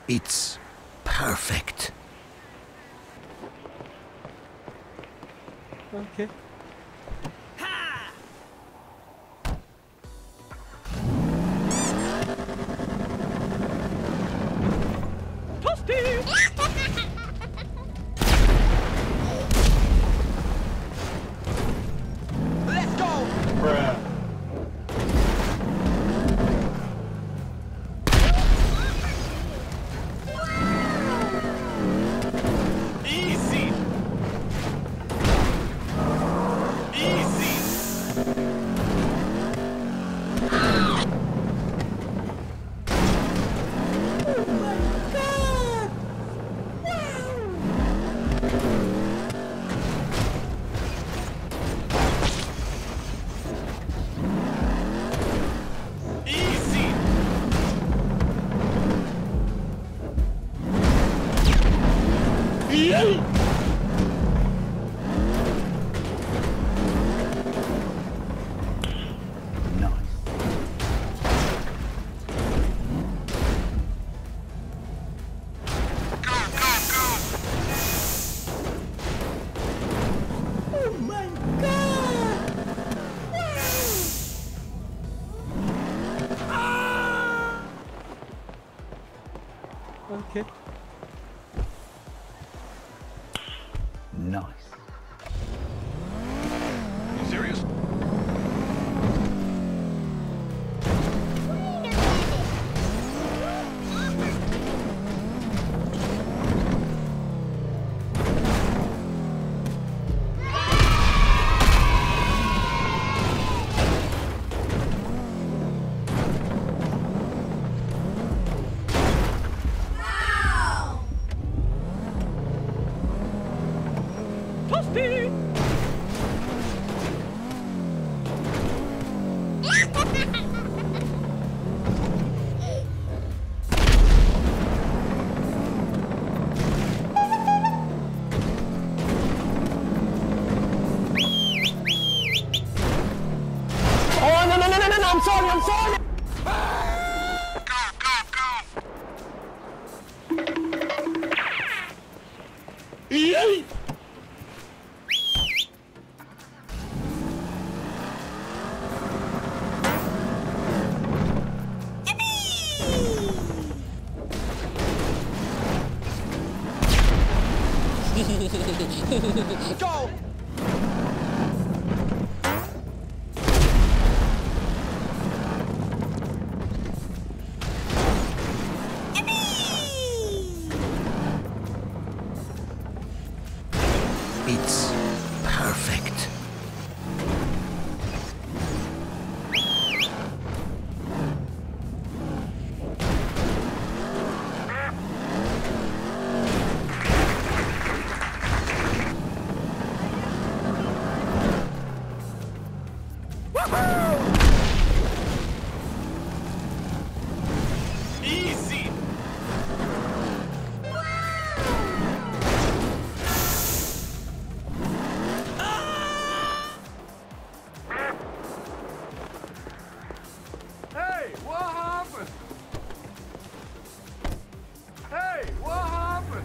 It's perfect. Okay. Let's go! Bruh. Easy! Easy! Easy! Okay. Nice. You serious? Oh, no, no, no, no, no, no, I'm sorry, I'm sorry! Go! It's perfect. Easy! Hey, what happened? Hey, what happened?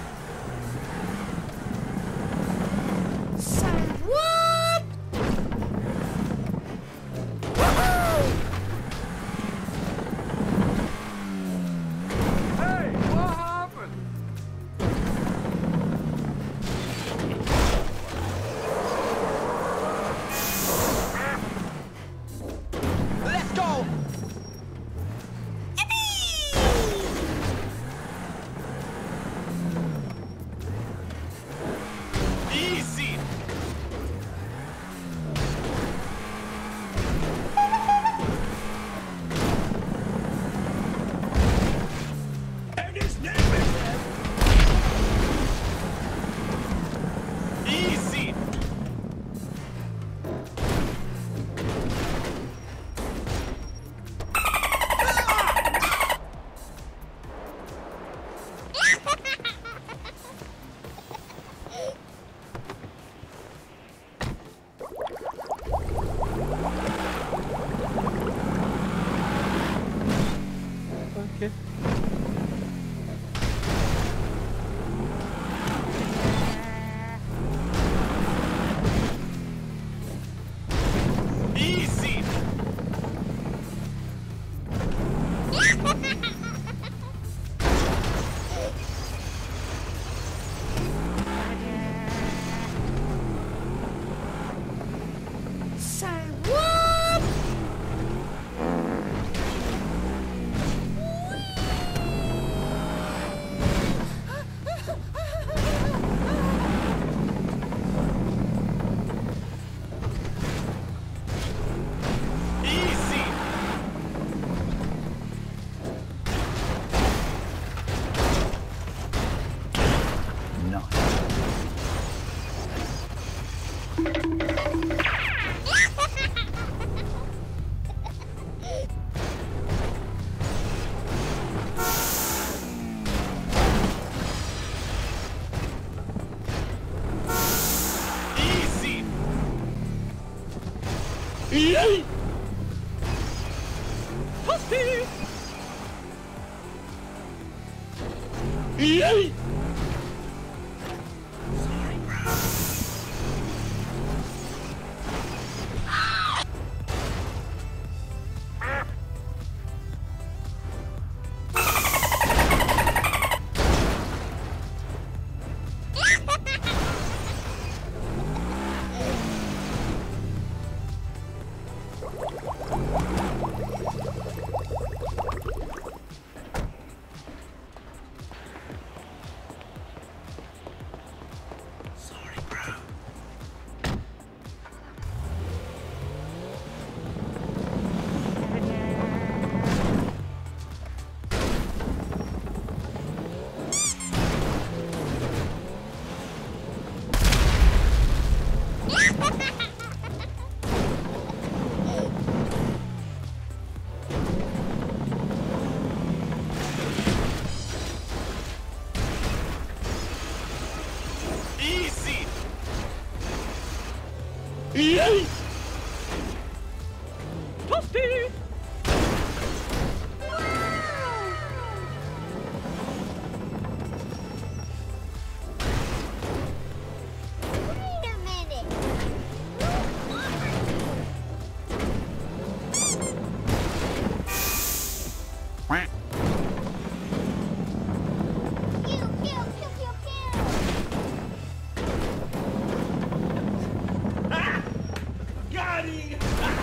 Hey, what happened? Let's go! Toasty! Toasty! Wait a minute. Pew, pew, pew, pew, pew. Got it!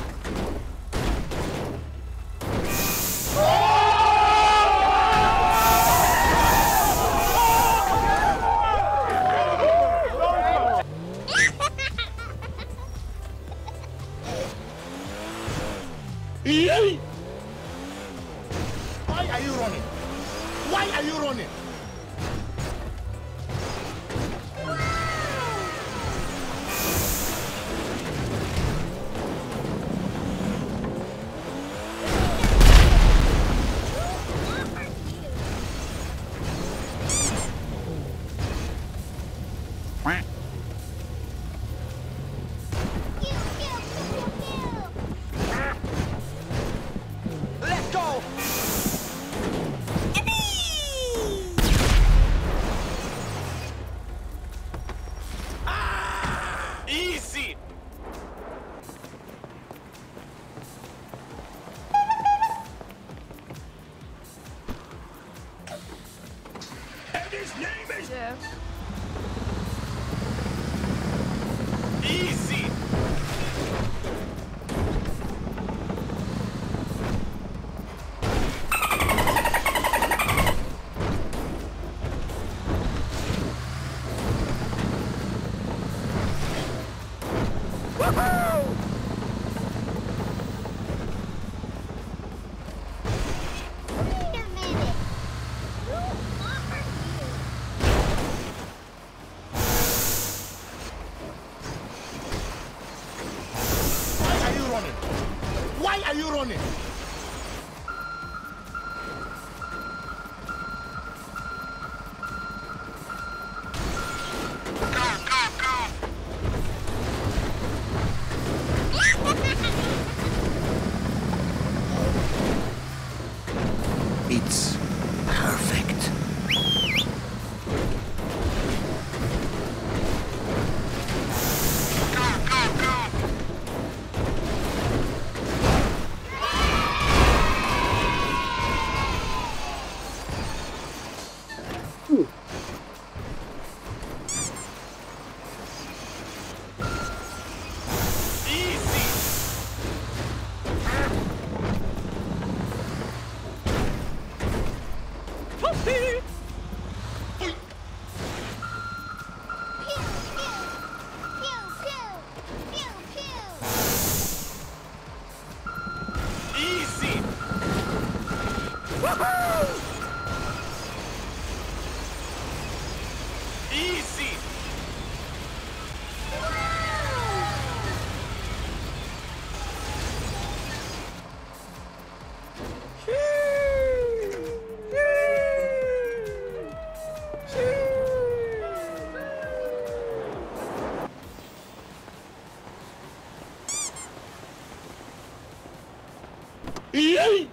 Why are you running? Why are you running? Pew, pew, pew, pew, pew. Let's go! Easy! And his name is Easy! Wait a minute. Who are you? Why are you running? Why are you running? It's perfect. Toasty! Pew, pew, pew, pew, pew. Easy! Easy! Yay!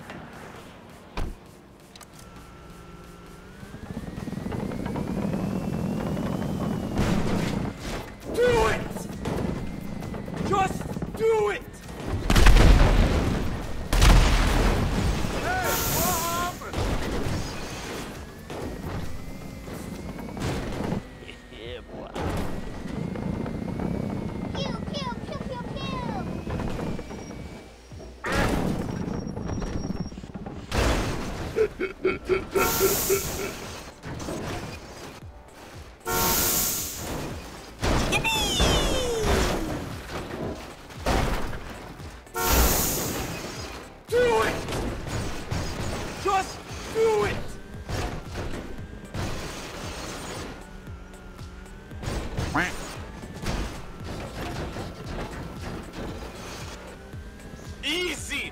Do it! Just do it! Hey, what happened? Yeah, boy. Pew, pew, pew, pew, pew. Do it! Just do it! Easy!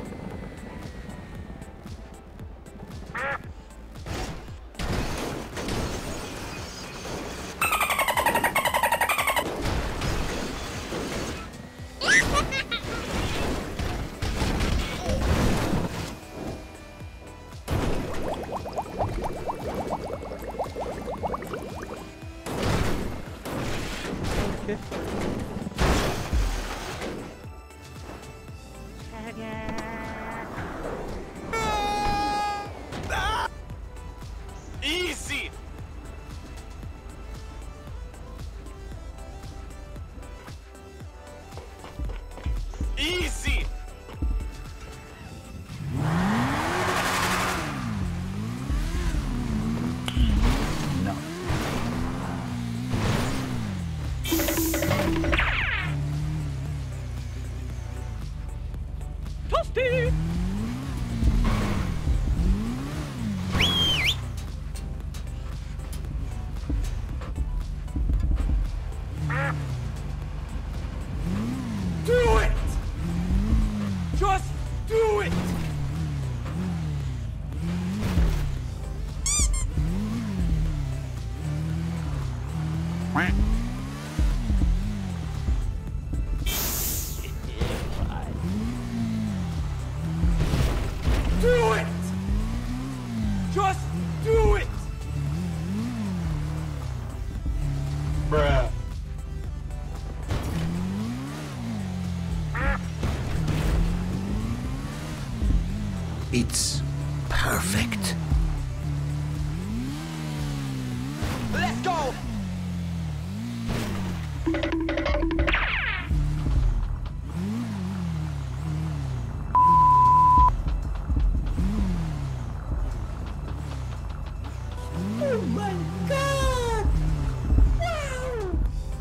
Okay. Easy! Easy! No. Toasty! Do it! Just do it! Do it! Just do it! Bruh. It's perfect. Let's go! Oh my god! Wow!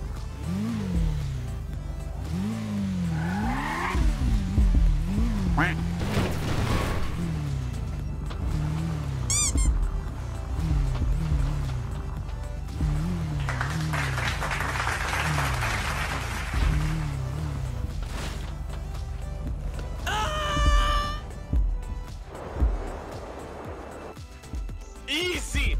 Easy!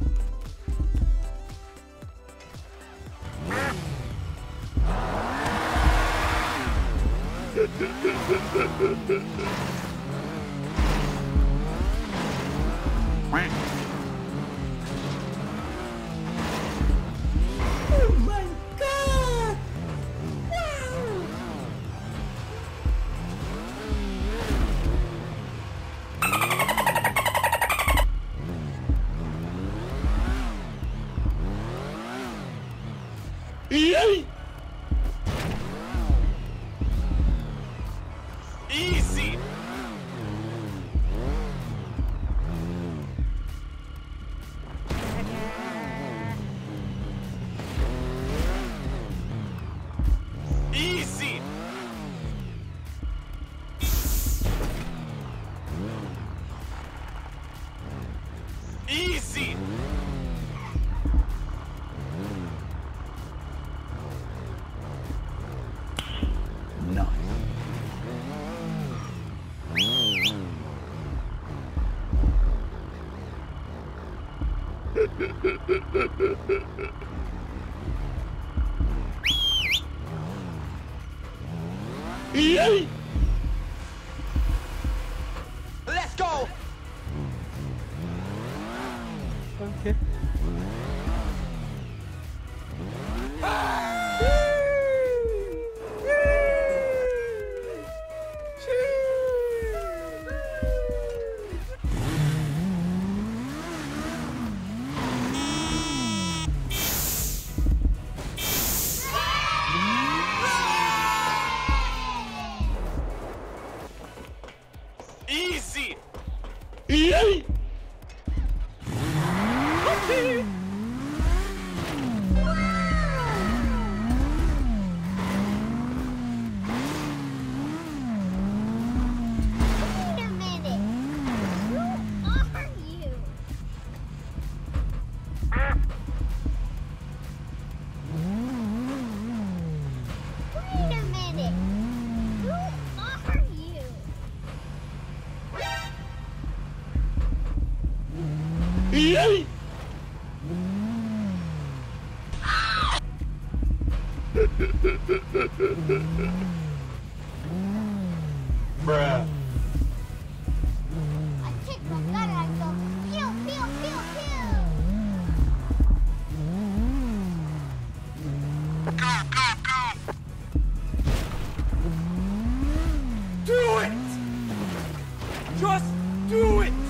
Oh my god! Wow! Yay! Easy! Easy! Easy! No. Yay! Okay. Easy! Okay. Wait a minute. Who are you? Wait a minute. Who are you? Bruh. I take my gun and I go pew pew pew pew. Do it! Just do it!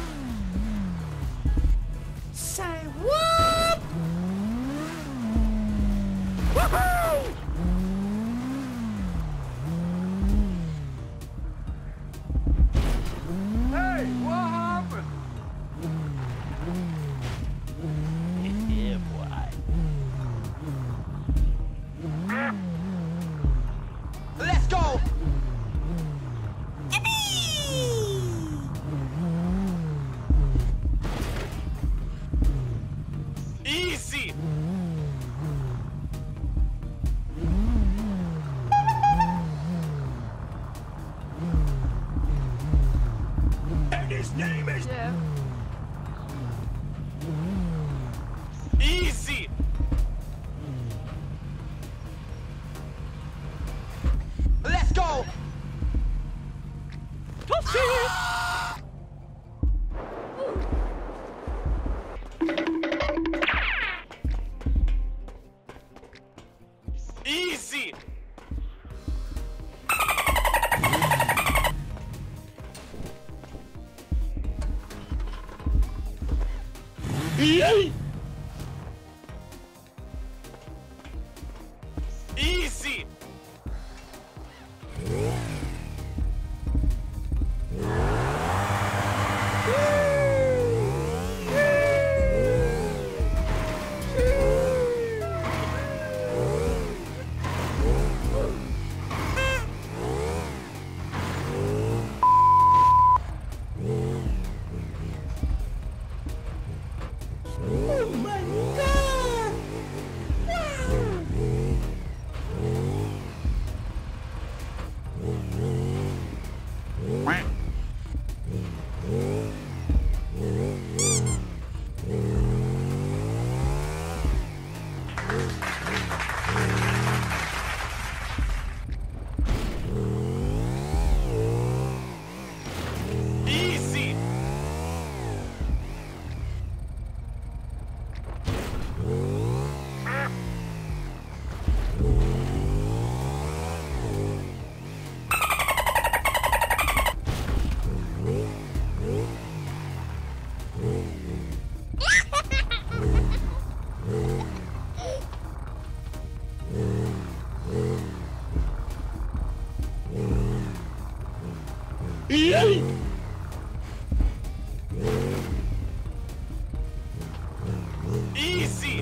Say what? Woohoo! Hey, what happened? Yeah, boy. Let's go! Easy! And his name is... Easy! Let's go! Easy! Easy! Oh my god! Easy! Easy!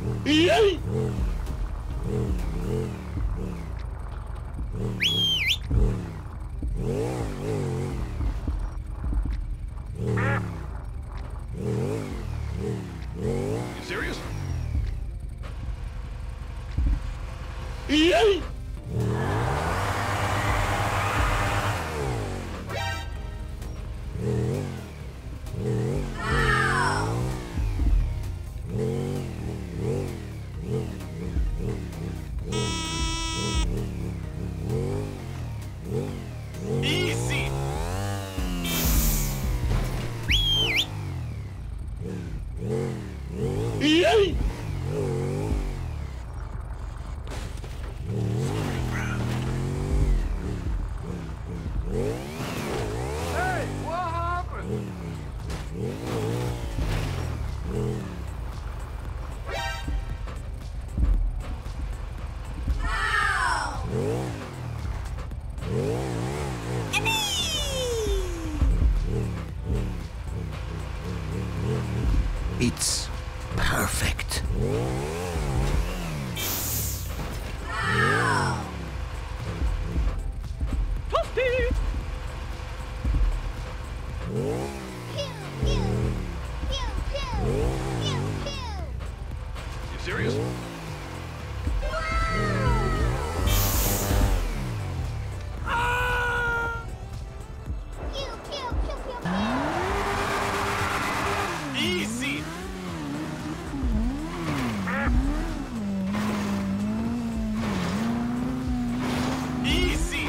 You serious? Easy! It's perfect. Toasty! Pew, pew, pew, pew, pew, pew. You serious? Pew, pew, pew, pew, pew. Easy! Easy!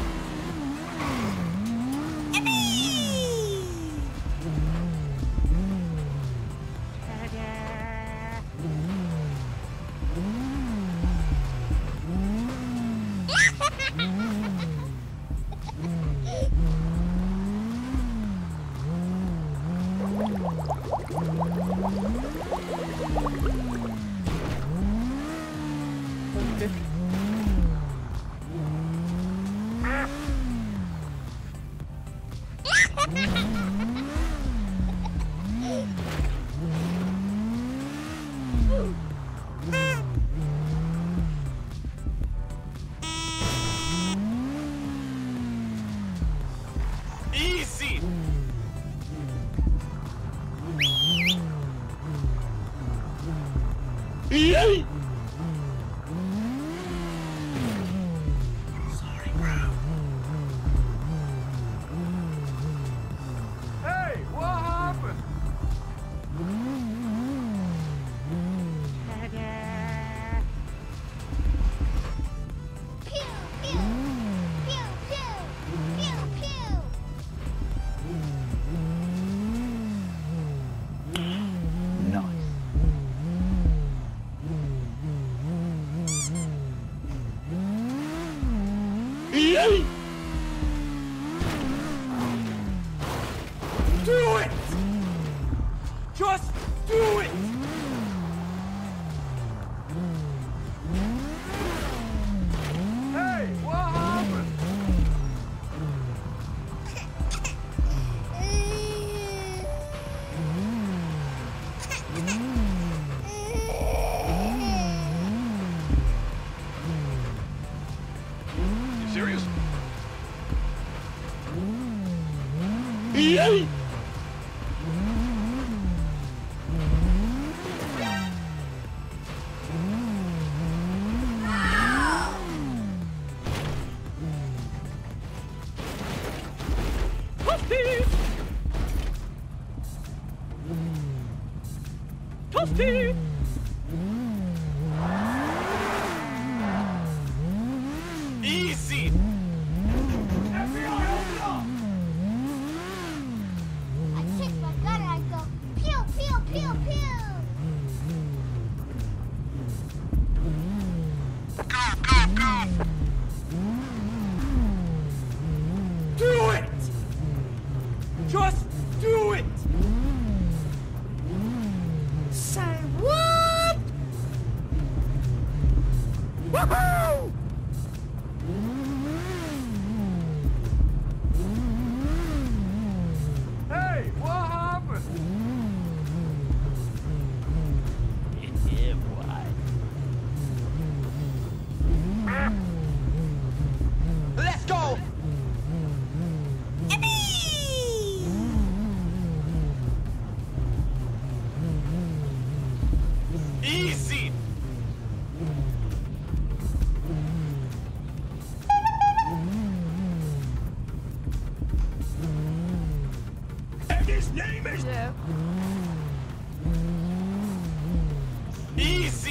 Easy! Yay! Hey, what happened? Pew, pew, pew, pew, pew, pew. Nice. Yay! Do it! Just do it! Hey, what happened? You serious? Yay! Toasty! Toasty! Easy! I kick my gun and I go pew, pew, pew, pew. Do it! Just do it! Say what? Woohoo! Hey, what happened? Yeah, boy. Let's go! Easy! And his name is... Easy!